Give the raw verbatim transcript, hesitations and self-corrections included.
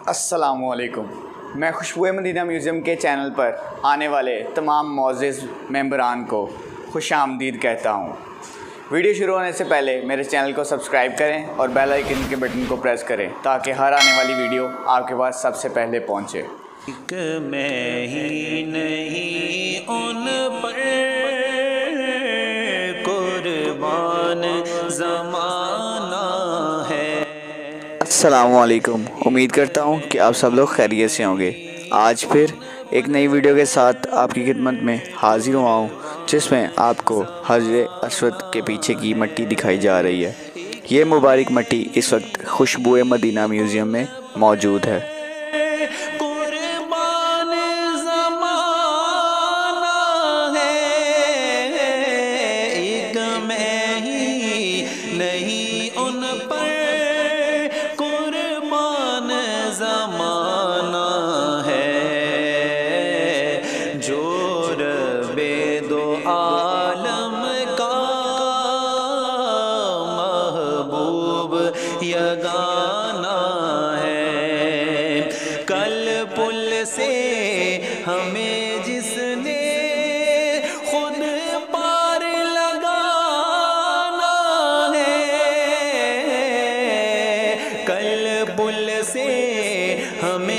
अस्सलाम वालेकुम। मैं खुशबू मदीना म्यूज़ियम के चैनल पर आने वाले तमाम मोअज़्ज़िज़ मेंबरान को खुश आमदीद कहता हूँ। वीडियो शुरू होने से पहले मेरे चैनल को सब्सक्राइब करें और बेल आइकन के बटन को प्रेस करें ताकि हर आने वाली वीडियो आपके पास सबसे पहले पहुँचे। मैं ही नहीं उन पर कुर्बान ज़माना है। अस्सलाम वालेकुम। उम्मीद करता हूँ कि आप सब लोग खैरियत से होंगे। आज फिर एक नई वीडियो के साथ आपकी खिदमत में हाजिर हुआ हूँ, जिसमें आपको हजरे अस्वद के पीछे की मिट्टी दिखाई जा रही है। ये मुबारक मिट्टी इस वक्त खुशबू मदीना म्यूज़ियम में मौजूद है। कुर्बान ज़माना है, एक मैं ही नहीं उन पर कुर्बान ज़माना है। जो रब्बे दो आलम का महबूब यगाना है। कल पुल से हमें जिसने खुद पार लगाना है, कल पुल से हमें